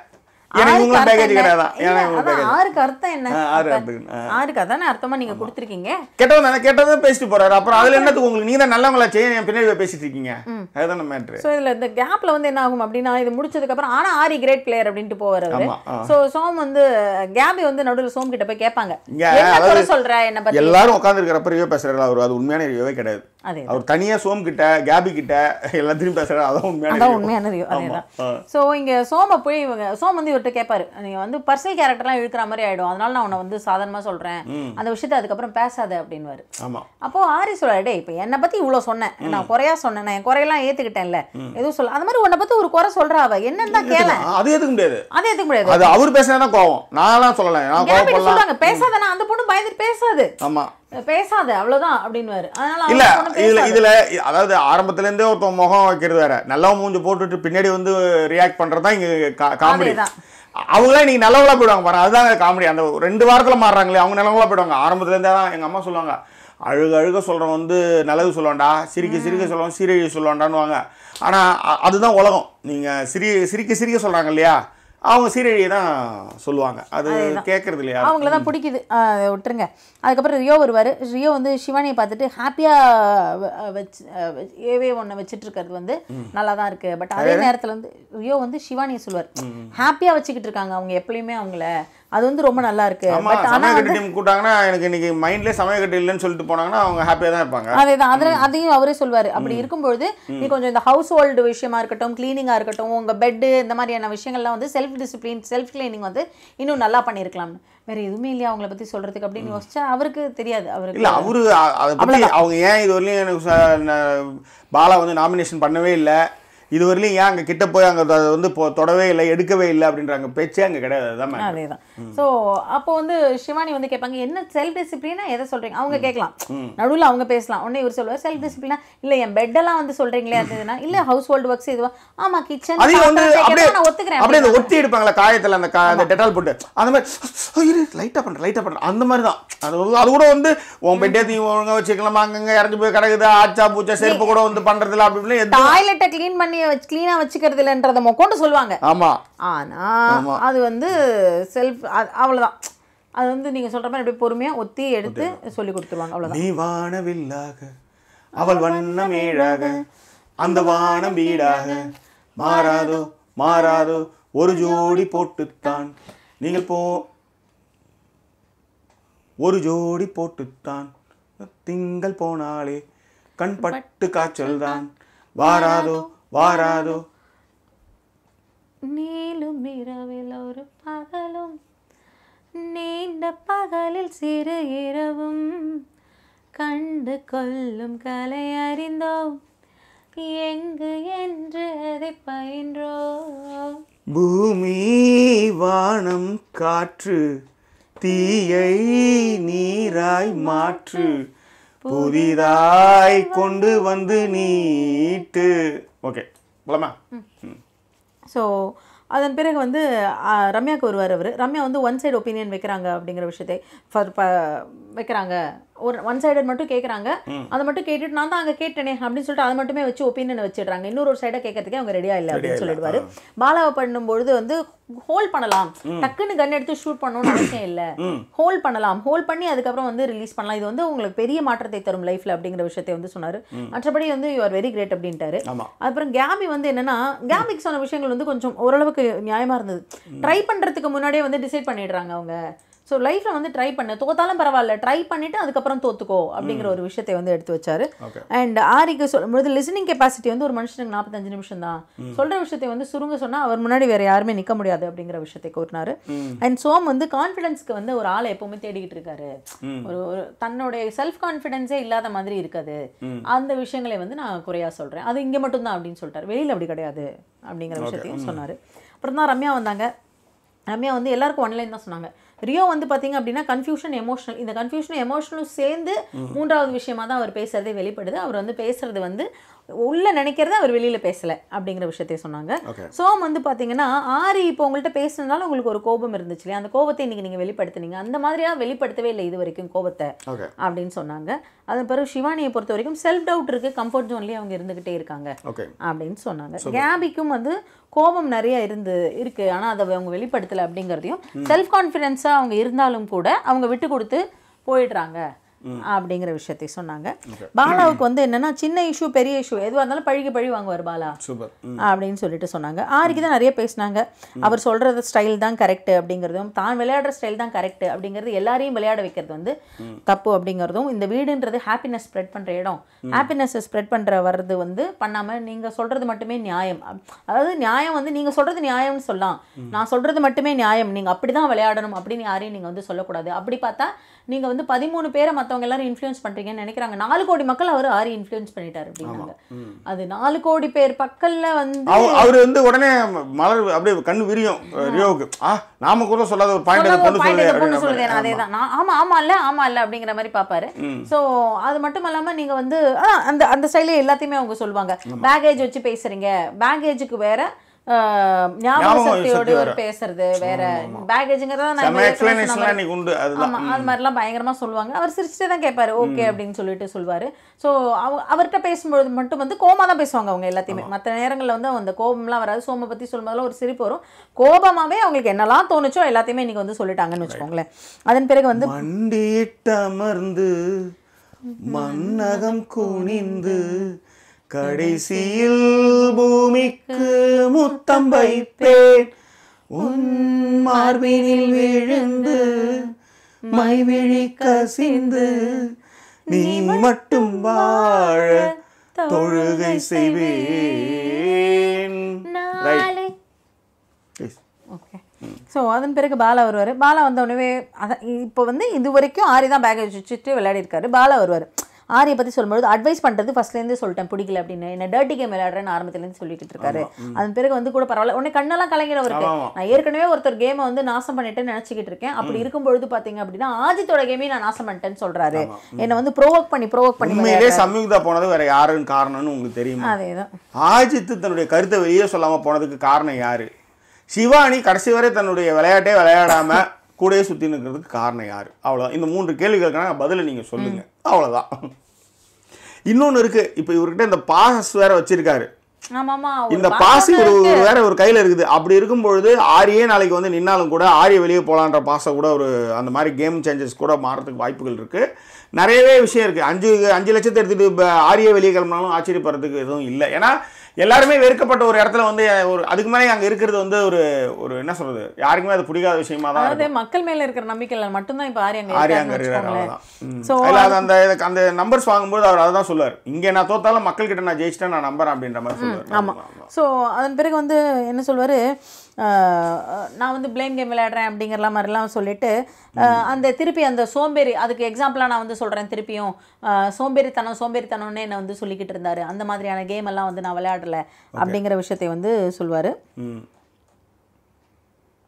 ஆறுக்கு அர்த்தம் என்ன? ஆறுக்கு அதானே அர்த்தமா நீங்க கொடுத்துருக்கீங்க. கெட்டவன் தானே கெட்டதான் பேசிட்டு போறாரு. அப்புறம் அதுல என்னது உங்களுக்கு நீங்க தான் நல்லவங்களா செய்ய பின்னாடி பேசிட்டு இருக்கீங்க. அதுதான் மேட்ரு. சோ இதுல இந்த கேப்ல வந்து என்ன ஆகும் அப்படின்னா இது முடிச்சதுக்கு அப்புறம் ஆனா ஆரி கிரேட் பிளேயர் அப்படின்ட்டு போவாரு அவரு. சோ சோம் வந்து கேபி வந்து நடுவுல சோம் கிட்ட போய் கேட்பாங்க என்ன சொல்ற என்ன பத்தி. எல்லாரும் உட்கார்ந்து இருக்கிறப்ப ரிவ்யூ பேசுறாரு அவர். அது உண்மையான ரிவ்யூவே கிடையாது. அவர் தனியா சோம் கிட்ட கேபி கிட்ட எல்லாத்தையும் பேசுறாரு. அதான் உண்மையான அதான் உண்மையான ரிவ்யூ. அதேதான். சோ இங்க சோம போய் இவங்க சோம் வந்து இவர்கிட்ட கேட்பாரு நீங்க வந்து பர்சனல் கேரக்டர்லாம் இழுக்கிற மாதிரி ஆயிடும், அதனால நான் உன்னை வந்து சாதாரணமா சொல்றேன் அந்த விஷயத்தை அதுக்கப்புறம் பேசாத அப்படின்னுவாரு. அப்போ ஆரி சொல்றாரு டே இப்ப என்னை பத்தி இவ்வளவு சொன்னேன், நான் குறையா சொன்னேன், நான் என் குறையெல்லாம் ஏத்துக்கிட்டேன்ல எதுவும் சொல்ல அந்த மாதிரி உன்னை பத்தி ஒரு குறை சொல்றா அவ என்னன்னு தான் கேள. அது ஏத்துக்க முடியாது. அது ஏத்துக்க முடியாது. அது அவர் பேசினா கோவம், நான்லாம் சொல்லல. நான் கோவம் சொல்றாங்க பேசாதனா அந்த பொண்ணு பயந்துட்டு பேசாது. ஆமா பேசாத அவ்வளவுதான் அப்படின்னுவாரு. அதனால இல்ல இதுல இதுல அதாவது ஆரம்பத்துல இருந்தே ஒருத்தன் முகம் வைக்கிறது வேற, நல்லா மூஞ்சி போட்டுட்டு பின்னாடி வந்து ரியாக்ட் பண்றதுதான் இங்க காமெடி. அவங்களே நீங்க நல்லவங்களா போயிடுவாங்க பாருங்க, அதுதான் காமெடி. அந்த ரெண்டு வாரத்துல மாறுறாங்களே அவங்க நல்லவங்களா போயிடுவாங்க. ஆரம்பத்துல இருந்தே தான் எங்க அம்மா சொல்லுவாங்க அழுக அழுக சொல்றவன் வந்து நல்லது சொல்லுவான்டா, சிரிக்க சிரிக்க சொல்லுவான் சீரியஸ் சொல்லுவான்டான்னுவாங்க. ஆனா அதுதான் உலகம். நீங்க சிரி சிரிக்க சிரிக்க சொல்றாங்க இல்லையா, அவங்க சீரழியை தான் சொல்லுவாங்க. அது கேட்கறது இல்லையா, அவங்கள தான் பிடிக்குது விட்டுருங்க. அதுக்கப்புறம் ரியோ வருவார். ரியோ வந்து சிவானியை பார்த்துட்டு ஹாப்பியாக வச்சு ஏவே ஒன்று வச்சுட்டு இருக்கிறது வந்து நல்லா தான் இருக்குது. பட் அதே நேரத்தில் வந்து ரியோ வந்து சிவானியை சொல்லுவார் ஹாப்பியாக வச்சுக்கிட்டு இருக்காங்க அவங்க எப்பயுமே அவங்கள, அது வந்து ரொம்ப நல்லா இருக்கு. பட் ஆனால் டீம் கூட்டாங்கன்னா எனக்கு இன்னைக்கு மைண்ட்லேயே சமயக்கட்டு இல்லைன்னு சொல்லிட்டு போனாங்கன்னா அவங்க ஹாப்பியாக தான் இருப்பாங்க. அதே தான். அதில் அதையும் அவரே சொல்வார். அப்படி இருக்கும்பொழுது நீ கொஞ்சம் இந்த ஹவுஸ் ஹோல்டு விஷயமா இருக்கட்டும், கிளீனிங்காக இருக்கட்டும், உங்கள் பெட்டு இந்த மாதிரியான விஷயங்கள்லாம் வந்து செல்ஃப் டிசிப்ளின் செல்ஃப் கிளீனிங் வந்து இன்னும் நல்லா பண்ணியிருக்கலாம். வேற எதுவுமே இல்லையா அவங்கள பத்தி சொல்றதுக்கு அப்படின்னு யோசிச்சா அவருக்கு தெரியாது. அவருக்கு இல்ல அவரு அதை பத்தி அவங்க ஏன் இது வரலையும் எனக்கு பாலா வந்து நாமினேஷன் பண்ணவே இல்லை, இது வரலையும் ஏன் அங்கே கிட்ட போய் அங்கே அதை வந்து தொடவே இல்லை எடுக்கவே இல்லை அப்படின்றாங்க பேச்சே அங்கே கிடையாது. அதுதான் அதே தான். ஸோ அப்போ வந்து சிவானி வந்து கேட்பாங்க என்ன செல்ஃப் டிசிப்ளினா எதை சொல்றீங்க, அவங்க கேட்கலாம் நடுவில் அவங்க பேசலாம். உடனே இவர் சொல்லுவார் செல்ஃப் டிசிப்ளினா இல்லை என் பெட்டெல்லாம் வந்து சொல்றீங்களே அதுனா இல்லை ஹவுஸ் ஹோல்டு ஒர்க்ஸ் இதுவா ஆமா கிச்சன் நான் ஒத்துக்கிறேன். அப்படியே அந்த ஒத்தி எடுப்பாங்களா காயத்தில் அந்த அந்த டெட்டால் போட்டு அந்த மாதிரி லைட்டாக பண்ணுறேன் லைட்டாக பண்ணுறேன் அந்த மாதிரி தான். அது அது கூட வந்து உன் பெட்டே நீ ஒழுங்காக வச்சுக்கலாம், அங்கங்கே இறந்து போய் கிடக்குது ஆச்சா பூச்சா செருப்பு கூட வந்து பண்ணுறதுல அப்படி டாய்லெட்டை க்ளீன் பண்ணி கிளீனா வச்சுக்கிறது இல்லன்றத கொண்டு சொல்லுவாங்க. ஆமா ஆனா அது வந்து செல்ஃப் அவ்வளவுதான். அது வந்து நீங்க சொல்ற மாதிரி அப்படியே பொறுமையா ஒத்தி எடுத்து சொல்லி கொடுத்துருவாங்க. அவ்வளவுதான். நீ வானவில்லாக அவள் வண்ணம் ஏழாக அந்த வானம் வீடாக மாறாதோ மாறாதோ ஒரு ஜோடி போட்டுத்தான் நீங்கள் போ ஒரு ஜோடி போட்டுத்தான் திங்கள் போனாலே கண் பட்டு காய்ச்சல் தான் வாராதோ வாராதோ நீளும் இரவில் ஒரு பகலும் நீண்ட பகலில் சிறு இரவும் கண்டு கொள்ளும் கலை அறிந்தோம் எங்கு என்று அதை பயின்றோம். பூமி வானம் காற்று தீயை நீராய் மாற்று புதிதாய் கொண்டு வந்து நீட்டு. ஓகே போலாமா? ஸோ அதன் பிறகு வந்து ரம்யாவுக்கு வருவார் அவர். ரம்யா வந்து ஒன் சைடு ஒப்பீனியன் வைக்கிறாங்க அப்படிங்கிற விஷயத்தை வைக்கிறாங்க. ஒரு ஒன் சைடட் மட்டும் கேட்குறாங்க. அதை மட்டும் கேட்டுட்டு நான் தான் அங்கே கேட்டேனே அப்படின்னு சொல்லிட்டு அதை மட்டுமே வச்சு ஒப்பீனியன் வச்சிடுறாங்க. இன்னொரு ஒரு சைடை கேட்கறதுக்கே அவங்க ரெடியா இல்லை அப்படின்னு சொல்லிடுவாரு. பாலாவை பண்ணும்பொழுது வந்து ஹோல்ட் பண்ணலாம், டக்குன்னு கன் எடுத்து ஷூட் பண்ணணும்னு அவசியம் இல்லை, ஹோல்ட் பண்ணலாம், ஹோல்ட் பண்ணி அதுக்கப்புறம் வந்து ரிலீஸ் பண்ணலாம், இது வந்து உங்களுக்கு பெரிய மாற்றத்தை தரும் லைஃப்ல அப்படிங்கிற விஷயத்தை வந்து சொன்னாரு. மற்றபடி வந்து யூ ஆர் வெரி கிரேட் அப்படின்ட்டாரு. அப்புறம் கேபி வந்து என்னன்னா, கேபிக்கு சொன்ன விஷயங்கள் வந்து கொஞ்சம் ஓரளவுக்கு நியாயமா இருந்தது. ட்ரை பண்றதுக்கு முன்னாடியே வந்து டிசைட் பண்ணிடுறாங்க அவங்க. ஸோ லைஃப்பில் வந்து ட்ரை பண்ணு, தோத்தாலும் பரவாயில்ல, ட்ரை பண்ணிவிட்டு அதுக்கப்புறம் தோத்துக்கோ அப்படிங்கிற ஒரு விஷயத்தை வந்து எடுத்து வச்சாரு. அண்ட் ஆரிக்கு சொல்லும்போது லிசனிங் கெப்பாசிட்டி வந்து ஒரு மனுஷனுக்கு நாற்பத்தஞ்சு நிமிஷம் தான், சொல்கிற விஷயத்தை வந்து சுருங்க சொன்னால் அவர் முன்னாடி வேறு யாருமே நிற்க முடியாது அப்படிங்கிற விஷயத்தை கூறினார். அண்ட் சோம் வந்து கான்ஃபிடென்ஸ்க்கு வந்து ஒரு ஆளை எப்போவுமே தேடிக்கிட்டு இருக்காரு. ஒரு ஒரு தன்னுடைய செல்ஃப் கான்ஃபிடென்ஸே இல்லாத மாதிரி இருக்காது. அந்த விஷயங்களை வந்து நான் குறையாக சொல்கிறேன், அது இங்கே மட்டும்தான் அப்படின்னு சொல்லிட்டார். வெளியில் அப்படி கிடையாது அப்படிங்கிற விஷயத்தையும் சொன்னார். அப்புறம் தான் ரம்யா வந்தாங்க. ரம்யா வந்து எல்லாருக்கும் ஒன்லைன் தான் சொன்னாங்க. ரியோ வந்து பார்த்தீங்க அப்படின்னா கன்ஃபியூஷன் எமோஷனல், இந்த கன்ஃபியூஷனும் எமோஷனலும் சேர்ந்து மூன்றாவது விஷயமா தான் அவர் பேசுறதே வெளிப்படுது. அவர் வந்து பேசுறது வந்து உள்ள நினைக்கிறத அவர் வெளியில பேசல அப்படிங்கிற விஷயத்தையும் சொன்னாங்க. சோம் வந்து பார்த்தீங்கன்னா ஆரி இப்போ உங்கள்கிட்ட பேசுனதால உங்களுக்கு ஒரு கோபம் இருந்துச்சு இல்லையா, அந்த கோபத்தை இன்னைக்கு நீங்கள் வெளிப்படுத்துனீங்க, அந்த மாதிரியா வெளிப்படுத்தவே இல்லை இது வரைக்கும் கோபத்தை அப்படின்னு சொன்னாங்க. அதன் பிறகு சிவானியை பொறுத்த வரைக்கும் செல்ஃப் டவுட் இருக்கு, கம்ஃபர்ட் ஜோன்லேயே அவங்க இருந்துகிட்டே இருக்காங்க அப்படின்னு சொன்னாங்க. கேபிக்கும் வந்து கோபம் நிறைய இருந்து இருக்கு, ஆனால் அதை அவங்க வெளிப்படுத்தலை அப்படிங்கிறதையும், செல்ஃப் கான்ஃபிடென்ஸாக அவங்க இருந்தாலும் கூட அவங்க விட்டு கொடுத்து போயிடுறாங்க அப்படிங்கிற விஷயத்தை சொன்னாங்க. பாலாவுக்கு வந்து என்னன்னா சின்ன இஷ்யூ பெரிய இஷ்யூ எதுவாக இருந்தாலும் பழகி பழி வாங்குவார் பாலா அப்படின்னு சொல்லிட்டு சொன்னாங்க. ஆரிக்கு தான் நிறைய பேசினாங்க. அவர் சொல்றது ஸ்டைல் தான் கரெக்ட் அப்படிங்கிறதும், தான் விளையாடுற ஸ்டைல் தான் கரெக்ட் அப்படிங்கிறது, எல்லாரையும் விளையாட வைக்கிறது வந்து தப்பு அப்படிங்கிறதும், இந்த வீடுன்றது ஹாப்பினஸ் ஸ்ப்ரெட் பண்ற இடம், ஹாப்பினஸ் ஸ்ப்ரெட் பண்ற வர்றது வந்து பண்ணாம நீங்க சொல்றது மட்டுமே நியாயம், அதாவது நியாயம் வந்து நீங்க சொல்றது நியாயம்னு சொல்லலாம், நான் சொல்றது மட்டுமே நியாயம், நீங்க அப்படிதான் விளையாடணும் அப்படின்னு யாரையும் நீங்க வந்து சொல்லக்கூடாது. அப்படி பார்த்தா நீங்க வந்து பதிமூணு பேரை மற்றவங்க எல்லாரும் இன்ஃப்ளூயன்ஸ் பண்றீங்கன்னு நினைக்கிறாங்க. நாலு கோடி மக்கள் அவர் ஆரி இன்ஃப்ளூயன்ஸ் பண்ணிட்டாரு அப்படின்னாங்க. அது நாலு கோடி பேர் பக்கல்ல வந்து அவர் வந்து உடனே மலர் அப்படியே கண்ணு விரியும் ரியோவுக்கு, ஆ நாம கூட சொல்லாத ஒரு பாயிண்ட் பொண்ணு சொல்லுவேன் அதேதான், ஆமா ஆமா இல்ல ஆமா இல்ல அப்படிங்கிற மாதிரி பாப்பாரு. சோ அது மட்டும் இல்லாம நீங்க வந்து அந்த அந்த ஸ்டைலே எல்லாத்தையுமே அவங்க சொல்லுவாங்க. பேகேஜ் வச்சு பேசுறீங்க, பேகேஜுக்கு வேற ஞாபக சக்தியோடு ஒரு பேசுறது வேற, பேகேஜுங்கிறத அது மாதிரிலாம் பயங்கரமா சொல்லுவாங்க. அவர் சிரிச்சுட்டே தான் கேட்பாரு ஓகே அப்படின்னு சொல்லிட்டு சொல்லுவாரு. ஸோ அவர்கிட்ட பேசும்போது மட்டும் வந்து கோமா தான் பேசுவாங்க அவங்க எல்லாத்தையுமே. மற்ற நேரங்களில் வந்து அந்த கோபம்லாம் வராது. சோமை பத்தி சொல்லும்போதுலாம் ஒரு சிரிப்பு வரும். கோபமாவே அவங்களுக்கு என்னெல்லாம் தோணுச்சோ எல்லாத்தையுமே இன்னைக்கு வந்து சொல்லிட்டாங்கன்னு வச்சுக்கோங்களேன். அதன் பிறகு வந்து மண்டியிட்டமர்ந்து மன்னகம் குனிந்து கடைசியில் பூமிக்கு முத்தம் வைப்பேன், உன் மார்பினில் விழுந்து மைவிழி கசிந்து நீ மட்டும் வாழ தொழுகை செய்வேன். ஸோ அதன் பிறகு பாலா வருவார். பாலா வந்த உடனே அதான் இப்போ வந்து இது வரைக்கும் ஆரி தான் பேக்கேஜ் வச்சுட்டு விளையாடி இருக்காரு. பாலா வருவார். ஆரியை பற்றி சொல்லும்போது அட்வைஸ் பண்ணுறது ஃபர்ஸ்ட்லேருந்து சொல்லிட்டேன் பிடிக்கல அப்படின்னு, என்ன டர்ட்டி கேம் விளையாடுறேன்னு ஆரம்பத்துலேருந்து சொல்லிட்டு இருக்காரு. அதன் பிறகு வந்து கூட பரவாயில்ல, உடனே கண்ணெல்லாம் கலங்கிறவருக்கு நான் ஏற்கனவே ஒருத்தர் கேமை வந்து நாசம் பண்ணிட்டேன்னு நினச்சிக்கிட்டு இருக்கேன், அப்படி இருக்கும்பொழுது பார்த்தீங்க அப்படின்னா ஆஜித்தோட கேமையும் நான் நாசம் பண்ணிட்டேன்னு சொல்றாரு. என்னை வந்து ப்ரோவோக் பண்ணி ப்ரோவோக் பண்ணி உண்மையிலே சம்யுக்தா போனது வேற யாருன்னு காரணம்னு உங்களுக்கு தெரியுமா? அதேதான், ஆஜித் தன்னுடைய கருத்தை வெளியே சொல்லாமல் போனதுக்கு காரணம் யாரு? சிவானி கடைசி வரை தன்னுடைய விளையாட்டே விளையாடாம கூடயே சுற்றி நிற்கிறதுக்கு காரணம் யாரு? அவ்வளோதான். இந்த மூன்று கேள்விகளுக்கான பதிலை நீங்க சொல்லுங்க, அவ்வளோதான். இன்னொன்று இருக்கு, இப்போ இவர்கிட்ட இந்த பாஸ் வேற வச்சிருக்காரு. இந்த பாசி ஒரு வேற ஒரு கையில இருக்குது. அப்படி இருக்கும்பொழுது ஆரியே நாளைக்கு வந்து நின்னாலும் கூட ஆரிய வெளியே போலான்ற பாசை கூட ஒரு அந்த மாதிரி கேம் சேஞ்சஸ் கூட மாறதுக்கு வாய்ப்புகள் இருக்கு. நிறையவே விஷயம் இருக்கு. அஞ்சு அஞ்சு லட்சத்தை எடுத்துட்டு ஆரிய வெளியே கிளம்பினாலும் ஆச்சரியப்படுறதுக்கு எதுவும் இல்லை. ஏன்னா எல்லாருமே வெறுக்கப்பட்ட ஒரு இடத்துல வந்து ஒரு அதுக்கு மேலே அங்கே இருக்கிறது வந்து ஒரு ஒரு என்ன சொல்றது, யாருக்குமே அது பிடிக்காத விஷயமா தான். அதாவது மக்கள் மேல இருக்கிற நம்பிக்கையில மட்டும்தான் இப்போ ஆரி அங்கே ஆரி அங்கே இருக்கிறாங்க. அந்த அந்த நம்பர்ஸ் வாங்கும்போது அவர் அதை தான் சொல்லுவார், இங்கே நான் தோத்தாலும் மக்கள் கிட்ட நான் ஜெயிச்சிட்டேன் நான் நம்புறேன் அப்படின்ற மாதிரி சொல்லுவார். ஆமாம். ஸோ அதன் பிறகு வந்து என்ன சொல்வார், நான் வந்து பிளேம் கேம் விளையாடுறேன் அப்படிங்கிற மாதிரிலாம் சொல்லிட்டு அந்த திருப்பி அந்த சோம்பேறி, அதுக்கு எக்ஸாம்பிளாக நான் வந்து சொல்கிறேன் திருப்பியும் சோம்பேறித்தனம் சோம்பேறித்தனம்னு என்னை வந்து சொல்லிக்கிட்டு இருந்தார். அந்த மாதிரியான கேம் எல்லாம் வந்து நான் விளையாடலை அப்படிங்கிற விஷயத்தை வந்து சொல்வார்.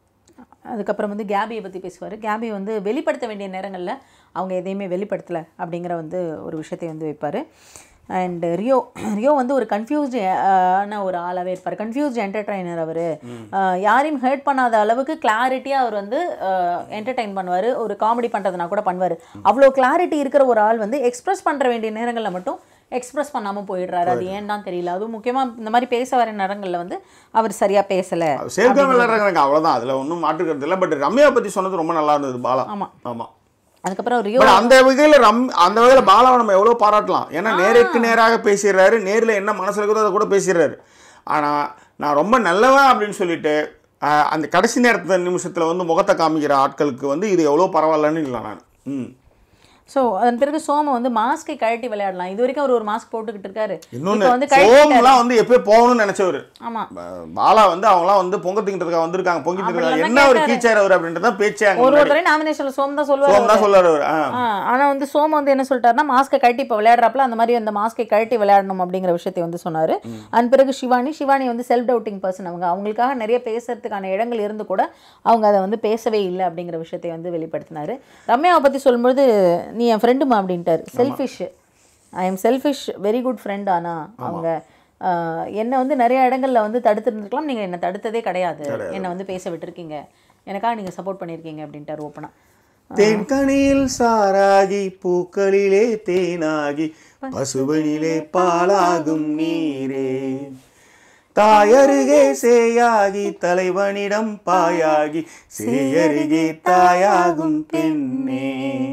அதுக்கப்புறம் வந்து கேபியை பற்றி பேசுவார். கேபி வந்து வெளிப்படுத்த வேண்டிய நேரங்களில் அவங்க எதையுமே வெளிப்படுத்தலை அப்படிங்கிற வந்து ஒரு விஷயத்தை வந்து வைப்பார். அண்ட் ரியோ ரியோ வந்து ஒரு கன்ஃபியூஸ்டு ஆன ஒரு ஆளாகவே இருப்பார். கன்ஃபியூஸ்டு என்டர்டெய்னர் அவர். யாரையும் ஹர்ட் பண்ணாத அளவுக்கு கிளாரிட்டியாக அவர் வந்து என்டர்டெயின் பண்ணுவார். ஒரு காமெடி பண்ணுறதுனா கூட பண்ணுவார். அவ்வளோ கிளாரிட்டி இருக்கிற ஒரு ஆள் வந்து எக்ஸ்ப்ரெஸ் பண்ணுற வேண்டிய நேரங்களில் மட்டும் எக்ஸ்பிரஸ் பண்ணாமல் போயிடுறாரு. அது ஏன் தான் தெரியல. அதுவும் முக்கியமாக இந்த மாதிரி பேச வர நேரங்களில் வந்து அவர் சரியாக பேசலை. சேர்க்க விளையாடுறாங்க அவ்வளோதான், அதில் ஒன்றும் மாற்றுக்கிறது இல்லை. பட் ரம்யா பற்றி சொன்னது ரொம்ப நல்லா இருந்தது பாலா. ஆமாம் ஆமாம். அதுக்கப்புறம் ரியோ அந்த வகையில் ரம் அந்த வகையில் பாலாவை நம்ம எவ்வளோ பாராட்டலாம். ஏன்னா நேருக்கு நேராக பேசிடுறாரு, நேரில் என்ன மனசில் இருக்கிறதோ அதை கூட பேசிடுறாரு. ஆனால் நான் ரொம்ப நல்லவன் அப்படின்னு சொல்லிட்டு அந்த கடைசி நேரத்து நிமிஷத்தில் வந்து முகத்தை காமிக்கிற ஆட்களுக்கு வந்து இது எவ்வளோ பரவாயில்லன்னு இல்லை நான். ம் ஸோ அதன் பிறகு சோம வந்து மாஸ்கை கழட்டி விளையாடலாம். இது வரைக்கும் அவர் ஒரு மாஸ்க் போட்டுக்கிட்டு இருக்காரு. இன்னொன்று சோம்லாம் வந்து எப்போ போகணும்னு நினைச்சவர். ஆமாம், பாலா வந்து அவங்களாம் வந்து பொங்கத்துக்கிட்டதுக்காக வந்திருக்காங்க, பொங்கிட்டு இருக்காங்க, என்ன ஒரு கீச்சார் அவர் அப்படின்றத பேச்சே. ஒரு ஒரு தடவை நாமினேஷன்ல சோம் தான் சொல்லுவார். சோம் தான் சொல்லுவார் அவர். ஆனால் வந்து சோம வந்து என்ன சொல்லிட்டாருன்னா மாஸ்கை கழட்டி இப்போ விளையாடுறாப்புல அந்த மாதிரி அந்த மாஸ்கை கழட்டி விளையாடணும் அப்படிங்கிற விஷயத்தை வந்து சொன்னார். அதன் பிறகு சிவானி சிவானி வந்து செல்ஃப் டவுட்டிங் பர்சன். அவங்க அவங்களுக்காக நிறைய பேசுறதுக்கான இடங்கள் இருந்து கூட அவங்க அதை வந்து பேசவே இல்லை அப்படிங்கிற விஷயத்தை வந்து வெளிப்படுத்தினார். ரம்யாவை பற்றி சொல்லும்போது நீ என் ஃப்ரெண்டுமா அப்படின்ட்டார். Selfish, I am selfish, very good friend. ஆனால் அவங்க என்னை வந்து நிறைய இடங்களில் வந்து தடுத்துருந்துருக்கலாம், நீங்கள் என்னை தடுத்ததே கிடையாது, என்னை வந்து பேச விட்டுருக்கீங்க, எனக்காக நீங்கள் சப்போர்ட் பண்ணியிருக்கீங்க அப்படின்ட்டார் ஓப்பனா. தேன்கனியில் சாராகி பூக்களிலே தேனாகி பசுவனிலே பாலாகும் நீரே, தாயருகே சேயாகி தலைவனிடம் பாயாகி சேயருகே தாயாகும் பெண்ணே,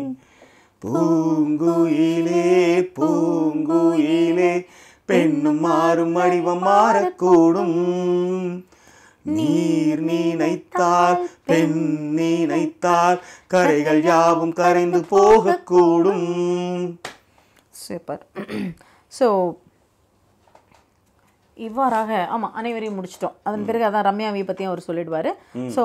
பூங்குயிலே பூங்குயிலே பெண்ணும் மாறும் வடிவம் மாறக்கூடும், நீர் நினைத்தால் பெண் நினைத்தால் கரைகள் யாவும் கரைந்து போகக்கூடும். சூப்பர். ஸோ இவ்வாறாக ஆமாம் அனைவரையும் முடிச்சிட்டோம். அதன் பிறகு அதான் ரம்யாவை பற்றியும் அவர் சொல்லிடுவார். ஸோ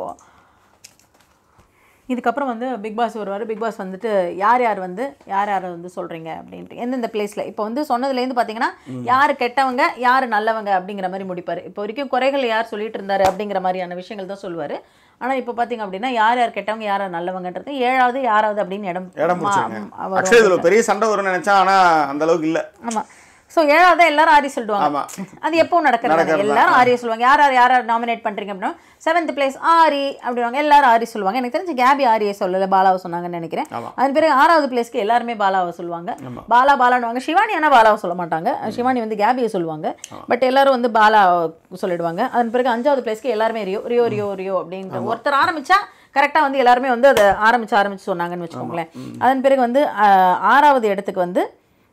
இதுக்கப்புறம் வந்து பிக் பாஸ் வருவார். பிக் பாஸ் வந்துட்டு யார் யார் வந்து யார் யாரை வந்து சொல்கிறீங்க அப்படின்ட்டு எந்தெந்த பிளேஸில் இப்போ வந்து சொன்னதுலேருந்து பார்த்தீங்கன்னா யார் கெட்டவங்க யார் நல்லவங்க அப்படிங்கிற மாதிரி முடிப்பார். இப்போ வரைக்கும் குறைகள் யார் சொல்லிட்டு இருந்தாரு அப்படிங்கிற மாதிரியான விஷயங்கள் தான் சொல்லுவார். ஆனால் இப்போ பார்த்தீங்க அப்படின்னா யார் யார் கெட்டவங்க யார் நல்லவங்கன்றது ஏழாவது யாராவது அப்படின்னு இடம் இடம் பெரிய சண்டை வரும்னு நினச்சா, ஆனால் அந்த அளவுக்கு இல்லை. ஆமாம். ஸோ ஏழாவது எல்லாரும் ஆரி சொல்லுவாங்க. அது எப்போ நடக்கிறது? எல்லாரும் ஆரியை சொல்லுவாங்க. யார் யார் யார் யார் நாமினேட் பண்ணுறீங்க அப்படின்னா செவன்த் பிளேஸ் ஆரி அப்படிவாங்க. எல்லாரும் ஆரி சொல்லுவாங்க. எனக்கு தெரிஞ்சு கேபி ஆரியை சொல்லலை, பாலாவை சொன்னாங்கன்னு நினைக்கிறேன். அதன் பிறகு ஆறாவது பிளேஸ்க்கு எல்லாருமே பாலாவை சொல்லுவாங்க. பாலா பாலான்னுவாங்க. சிவானி ஆனால் பாலாவை சொல்ல மாட்டாங்க. சிவானி வந்து கேபியை சொல்லுவாங்க. பட் எல்லாரும் வந்து பாலா சொல்லிடுவாங்க. அதன் பிறகு அஞ்சாவது பிளேஸ்க்கு எல்லாருமே ரியோ ரியோ ரியோ ரியோ அப்படின்ட்டு ஒருத்தர் ஆரம்பிச்சா கரெக்டாக வந்து எல்லாருமே வந்து அதை ஆரம்பிச்சு ஆரம்பிச்சு சொன்னாங்கன்னு வச்சுக்கோங்களேன். அதன் பிறகு வந்து ஆறாவது இடத்துக்கு வந்து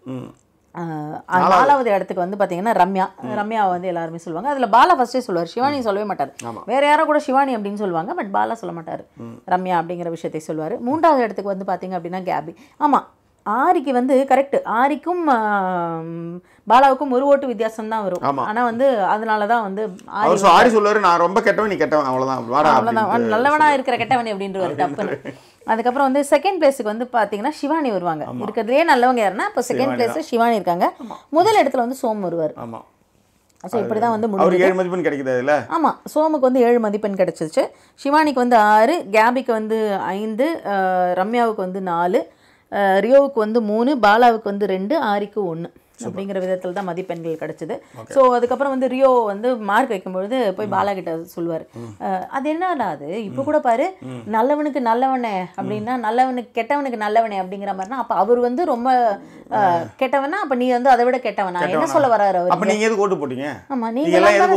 நாலாவது இடத்துக்கு வந்து பார்த்தீங்கன்னா ரம்யா ரம்யாவை வந்து எல்லாருமே சொல்லுவாங்க. அதில் பாலா ஃபர்ஸ்டே சொல்லுவார், சிவானி சொல்லவே மாட்டார். வேற யாரோ கூட சிவானி அப்படின்னு சொல்லுவாங்க, பட் பாலா சொல்ல மாட்டார், ரம்யா அப்படிங்கிற விஷயத்தை சொல்லுவார். மூன்றாவது இடத்துக்கு வந்து பார்த்தீங்க அப்படின்னா கேபி. ஆமாம், ஆரிக்கு வந்து கரெக்ட், ஆரிக்கும் பாலாவுக்கும் ஒரு ஓட்டு வித்தியாசம் தான் வரும். ஆனால் வந்து அதனால தான் வந்து ஆரி சொல்லுவாரு நான் ரொம்ப கெட்டவன் நீ கெட்டவன் அவ்வளோதான் அவ்வளோதான் நல்லவனா இருக்கிற கெட்டவன் அப்படின்றவர் டப்புன்னு. அதுக்கப்புறம் வந்து செகண்ட் பிளேஸுக்கு வந்து பார்த்தீங்கன்னா சிவானி வருவாங்க. இருக்கிறதுலே நல்லவங்க யாருன்னா இப்போ செகண்ட் பிளேஸில் சிவானி இருக்காங்க. முதல் இடத்துல வந்து சோம் வருவார். ஸோ இப்படி தான் வந்து முடியும். ஏழு மதிப்பெண் கிடைக்குது இல்லை? ஆமாம், சோமுக்கு வந்து ஏழு மதிப்பெண் கிடைச்சிச்சு, சிவானிக்கு வந்து ஆறு, கேபிக்கு வந்து ஐந்து, ரம்யாவுக்கு வந்து நாலு, ரியோவுக்கு வந்து மூணு, பாலாவுக்கு வந்து ரெண்டு, ஆரிக்கு ஒன்று அப்படிங்கிற விதத்தில் தான் மதிப்பெண்கள் கிடைச்சிது. ஸோ அதுக்கப்புறம் வந்து ரியோ வந்து மார்க் வைக்கும்பொழுது போய் பாலா கிட்ட சொல்லுவார், அது என்னடா அது இப்போ கூட பாரு நல்லவனுக்கு நல்லவனே அப்படின்னா நல்லவனுக்கு கெட்டவனுக்கு நல்லவனே அப்படிங்கிற மாதிரினா அப்போ அவர் வந்து ரொம்ப கெட்டவனா, அப்போ நீ வந்து அதை விட கெட்டவனா என்ன சொல்ல வர்றாரு அவர்? அப்போ நீங்க எது ஓட்டு போட்டீங்க? ஆமா, நீங்க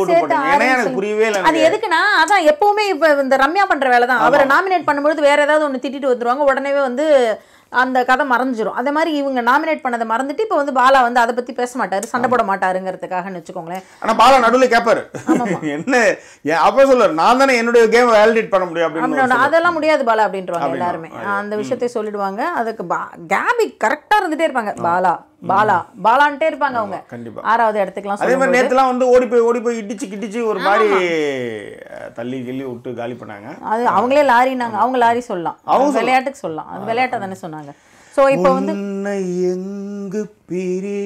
அது எதுக்குன்னா அதான் எப்பவுமே இப்போ இந்த ரம்யா பண்ற வேலை தான். அவரை நாமினேட் பண்ணும்போது வேற ஏதாவது ஒன்று திட்டிட்டு வந்துருவாங்க, உடனே வந்து அந்த கதை மறைஞ்சிரும். அதே மாதிரி இவங்க நாமினேட் பண்ணதை மறந்துட்டு இப்போ வந்து பாலா வந்து அதை பற்றி பேச மாட்டாரு, சண்டை போட மாட்டாருங்கிறதுக்காகன்னு வச்சுக்கோங்களேன். ஆனால் பாலா நடுவில் கேட்பாரு என்ன அப்போ சொல்லுவார், நான் தானே என்னுடைய கேம் வேலிடேட் பண்ண முடியும் அப்படின்னு. அதெல்லாம் முடியாது பாலா அப்படின்றவாங்க எல்லாருமே, அந்த விஷயத்தை சொல்லிடுவாங்க. அதுக்கு கேபி கரெக்டாக இருந்துகிட்டே இருப்பாங்க, பாலா பாலா பாலான்ட்டே இருப்பாங்க அவங்க. ஆறாவது இடத்துக்குலாம் அதே மாதிரி நேற்றுலாம் வந்து ஓடி போய் ஓடி போய் இடிச்சு கிடிச்சு ஒரு மாதிரி தள்ளி கிள்ளி விட்டு காலி பண்ணாங்க. அது அவங்களே லாரினாங்க, அவங்க லாரி சொல்லலாம், அவங்க விளையாட்டுக்கு சொல்லலாம், அது விளையாட்டை தானே சொன்னாங்க. ஸோ இப்போ வந்து எங்கு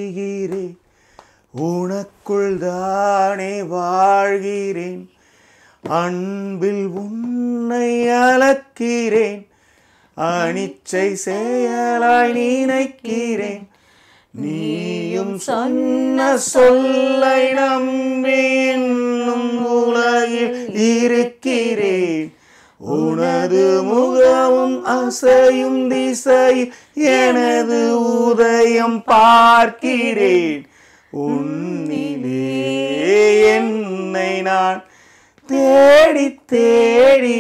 பிரிகிறேன் உனக்குள் தானே வாழ்கிறேன் அன்பில் உன்னை அளக்கிறேன், அனிச்சை செயலாய் நினைக்கிறேன், நீயும் சொன்ன சொல்லை நம்பி இன்னும் உலகில் இருக்கிறேன், உனது முகமும் அசையும் திசை எனது உதயம் பார்க்கிறேன், உன்னிலே என்னை நான் தேடி தேடி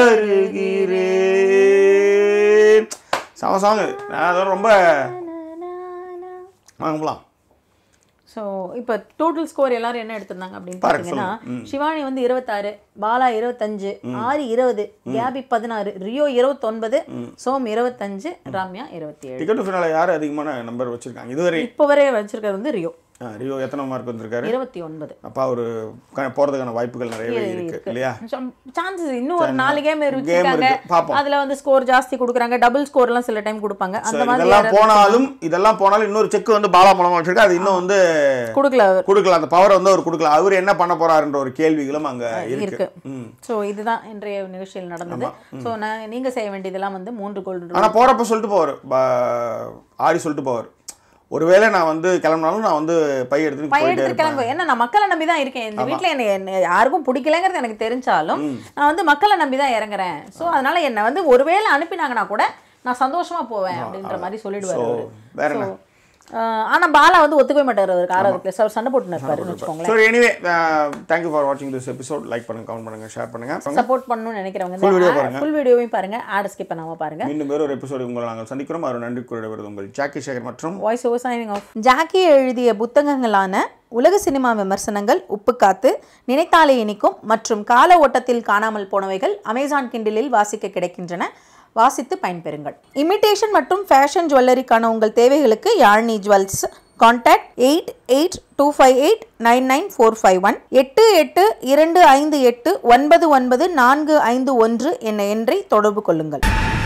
வருகிறேன். சம சாங். நான் ரொம்ப வாங்கலாம். ஸோ இப்போ டோட்டல் ஸ்கோர் எல்லாரும் என்ன எடுத்திருந்தாங்க அப்படின்னு பார்த்தீங்கன்னா, சிவானி வந்து இருபத்தாறு, பாலா இருபத்தஞ்சு, ஆரி இருபது, கேபி பதினாறு, ரியோ இருபத்தொன்பது, சோம் இருபத்தஞ்சு, ரம்யா இருபத்தி ஏழு. டிக்கெட் ஃபினால யார் அதிகமான நம்பர் வச்சிருக்காங்க இதுவரை? இப்போ வரை வச்சிருக்கிறது வந்து ரியோ. ரியோ எத்தனை மார்க் வந்திருக்காரு? இருபத்தி ஒன்பது. அப்பா ஒரு போறதுக்கான வாய்ப்புகள் நிறையவே இருக்கு இல்லையா? சான்சஸ் இன்னும் ஒரு நாலு கேம் இருக்காங்க. அதுல வந்து ஸ்கோர் ஜாஸ்தி கொடுக்குறாங்க, டபுள் ஸ்கோர் எல்லாம் சில டைம் கொடுப்பாங்க. அந்த மாதிரி இதெல்லாம் போனாலும் இதெல்லாம் போனாலும் இன்னொரு செக் வந்து பாலா மூலமா வச்சிருக்கா, அது இன்னும் வந்து கொடுக்கல கொடுக்கல அந்த பவர் வந்து அவர் கொடுக்கல. அவர் என்ன பண்ண போறாருன்ற ஒரு கேள்விகளும் அங்க இருக்கு. சோ இதுதான் இன்றைய நிகழ்ச்சியில் நடந்தது. சோ நீங்க செய்ய வேண்டியதெல்லாம் வந்து மூன்று கோல். ஆனா போறப்ப சொல்லிட்டு போவார், ஆரி சொல்லிட்டு போவார், ஒருவேளை நான் வந்து கிளம்பினாலும் நான் வந்து பை எடுத்துட்டு பை எடுத்து கிளம்பு. ஏன்னா நான் மக்களை நம்பி தான் இருக்கேன். இந்த வீட்டில் என்ன யாருக்கும் பிடிக்கலங்கிறது எனக்கு தெரிஞ்சாலும் நான் வந்து மக்களை நம்பி தான் இறங்குறேன். ஸோ அதனால என்னை வந்து ஒருவேளை அனுப்பினாங்கன்னா கூட நான் சந்தோஷமா போவேன் அப்படின்ற மாதிரி சொல்லிடுவாரு. வேற என்ன? ஆனா பாலா வந்து ஒத்துக்கவே மாட்டார். அவருக்கு ஆறாவது பிளேஸ் அவர் சண்டை போட்டு இருப்பாருன்னு வச்சுக்கோங்களேன். So anyway thank you for வாட்சிங் திஸ் எபிசோட். லைக் பண்ணுங்க, கமெண்ட் பண்ணுங்க, ஷேர் பண்ணுங்க. சப்போர்ட் பண்ணணும்னு நினைக்கிறவங்க ஃபுல் வீடியோவையும் பாருங்க, ஆட் ஸ்கிப் பண்ணாம பாருங்க. இன்னும் வேற ஒரு எபிசோட் உங்களை நாங்கள் சந்திக்கிறோம். அவர் நன்றி கூறுவது உங்கள் ஜாக்கிசேகர் மற்றும் voice over signing off. Jackie எழுதிய புத்தகங்களான உலக சினிமா விமர்சனங்கள், உப்புக்காத்து, நினைத்தாலே இனிக்கும் மற்றும் கால ஓட்டத்தில் காணாமல் போனவைகள் அமேசான் கிண்டிலில் வாசிக்க கிடைக்கின்றன. வாசித்து பயன்பெறுங்கள். இமிட்டேஷன் மற்றும் ஃபேஷன் ஜுவல்லரிக்கான உங்கள் தேவைகளுக்கு Yazhni jewels. Contact eight eight two five eight nine nine four five one, எட்டு எட்டு இரண்டு ஐந்து எட்டு ஒன்பது ஒன்பது நான்கு ஐந்து ஒன்று என்ற எண்ணை தொடர்பு கொள்ளுங்கள்.